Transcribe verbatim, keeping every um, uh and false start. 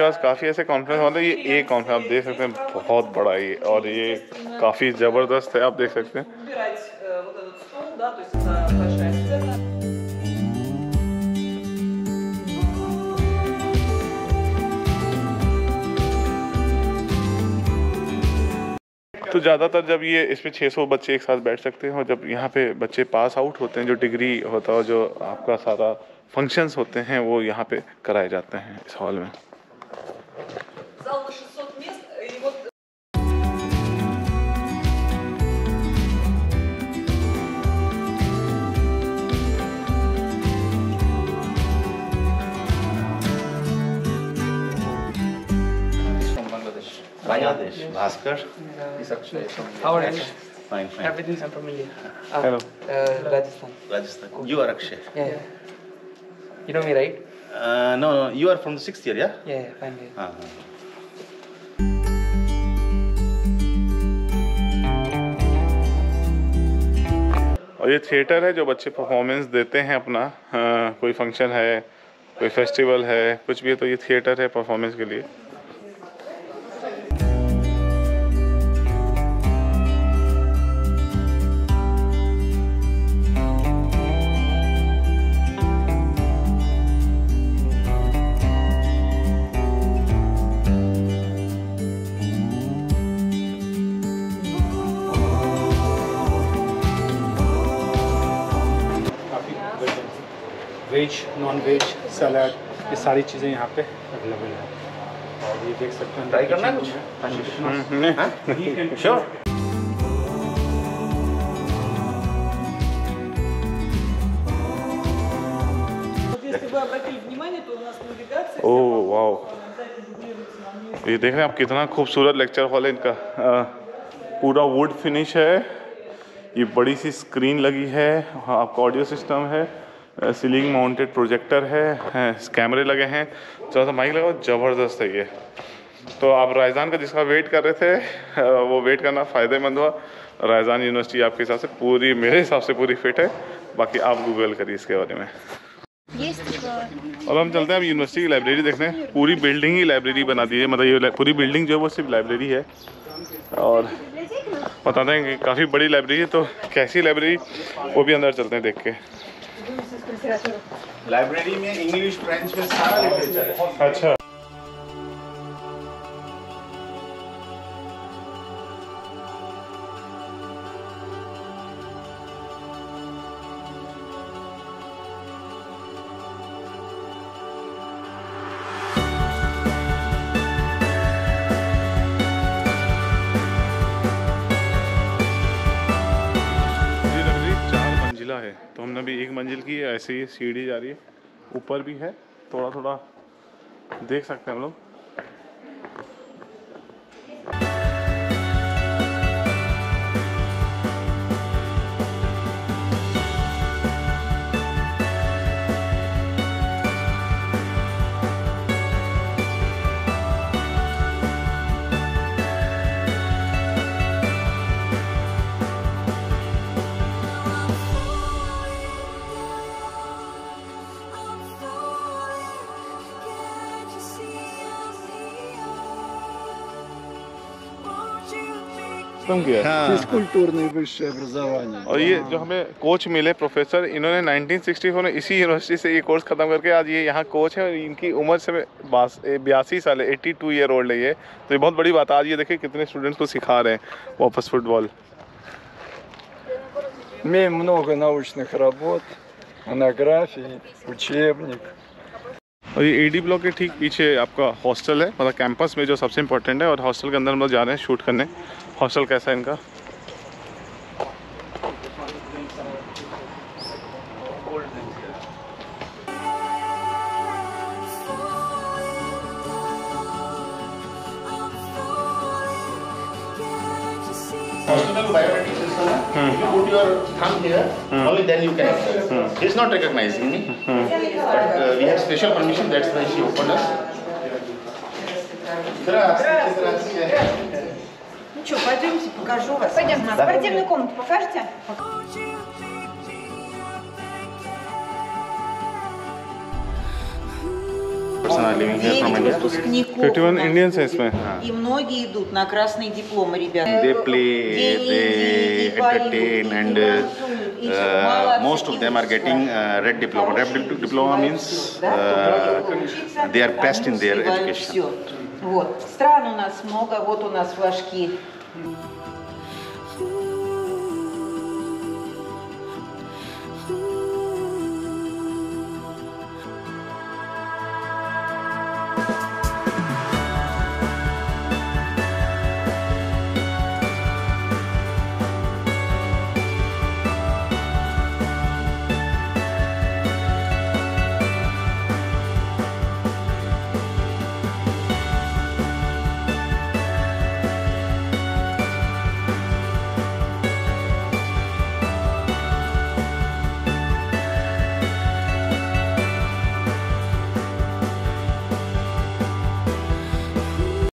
पास काफ़ी ऐसे conference hall है। ये एक कॉन्फ्रेंस आप देख सकते हैं, बहुत बड़ा ये, और ये काफ़ी ज़बरदस्त है, आप देख सकते हैं। तो ज़्यादातर जब ये इसमें छह सौ बच्चे एक साथ बैठ सकते हैं, और जब यहाँ पे बच्चे पास आउट होते हैं, जो डिग्री होता है, जो आपका सारा फंक्शंस होते हैं, वो यहाँ पे कराए जाते हैं इस हॉल में। Bangladesh. Bhaskar. How are you? Fine, fine. Everything's I'm familiar. Uh, Hello. Uh, Rajasthan. Rajasthan. You are Akshay. Yeah, yeah. You know me, right? Uh, no, no. You are from the sixth year, yeah? Yeah, yeah, fine. Yeah. Uh-huh. और ये theatre है जो बच्चे performance देते हैं अपना, आ, कोई function है, कोई फेस्टिवल है, कुछ भी है, तो ये थिएटर है परफॉर्मेंस के लिए। वेज, नॉन वेज, सलाद, ये सारी चीज़ें यहाँ पे अवेलेबल है। और ये देख सकते हैं, ट्राई करना है कुछ? श्योर। ओह वाओ, ये देख रहे हैं आप कितना खूबसूरत लेक्चर हॉल है इनका। आ, पूरा वुड फिनिश है, ये बड़ी सी स्क्रीन लगी है, हाँ आपका ऑडियो सिस्टम है, सीलिंग माउंटेड प्रोजेक्टर है, है कैमरे लगे हैं, थोड़ा सा माइक लगा, ज़बरदस्त है ये। तो आप राजस्थान का जिसका वेट कर रहे थे, वो वेट करना फ़ायदेमंद हुआ। राजस्थान यूनिवर्सिटी आपके हिसाब से पूरी, मेरे हिसाब से पूरी फिट है, बाकी आप गूगल करिए इसके बारे में। और हम चलते हैं अब यूनिवर्सिटी की लाइब्रेरी देखने। पूरी बिल्डिंग ही लाइब्रेरी बना दी है, मतलब ये पूरी बिल्डिंग जो है वो सिर्फ लाइब्रेरी है, और बताते हैं कि काफ़ी बड़ी लाइब्रेरी है। तो कैसी लाइब्रेरी, वो भी अंदर चलते हैं देख के। लाइब्रेरी में इंग्लिश, फ्रेंच में सारा लिटरेचर है। अच्छा, है तो हमने अभी एक मंजिल की, ऐसे ही सीढ़ी जा रही है, ऊपर भी है, थोड़ा थोड़ा देख सकते हैं हम लोग। физкультурное высшее образование। और ये जो हमें कोच मिले प्रोफेसर, इन्होंने नाइनटीन सिक्सटी फोर में इसी यूनिवर्सिटी से ये कोर्स खत्म करके आज ये यहाँ कोच है, और इनकी उम्र से बयासी साल है, बयासी ईयर ओल्ड है ये। तो ये बहुत बड़ी बात है। आज ये देखिए कितने स्टूडेंट्स को सिखा रहे हैं वापस फुटबॉल। Имеем много научных работ, монографий, учебник। और ये एडी ब्लॉक के ठीक पीछे आपका हॉस्टल है, मतलब कैंपस में जो सबसे इम्पोर्टेंट है, और हॉस्टल के अंदर हम लोग जा रहे हैं शूट करने। हॉस्टल कैसा है इनका? Hospital biometric system. Hmm. If you put your thumb here, hmm. only then you can access. Hmm. He's not recognizing me, hmm. but uh, we have special permission. That's why she opened us. Здравствуйте. Ну что, пойдемте, покажу вас. Пойдем на спортивную комнату, покажете? person are living here from India. выпускников fifty one у нас Indians है будет. इसमें. И многие идут на красные дипломы, ребята. They play, День they Индии, и поют, entertain, и and uh, танцуют, и всё. uh, Молодцы, most of и them are учатся. getting uh, red diploma. Red Хорошие dip- люди diploma успевают means всё, да, кто uh, хотел учиться, they are best они in their успевают education. всё. Вот. Стран у нас много, вот у нас флажки.